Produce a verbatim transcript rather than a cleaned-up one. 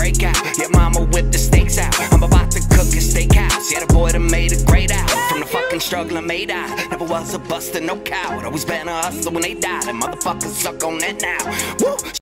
break out. Your mama whipped the steaks out. I'm about to cook a steakhouse. Yeah, the boy that made it great out. From the fucking struggle I made out. Never was a buster, no coward. Always been a hustler when they died. And motherfuckers suck on that now. Woo!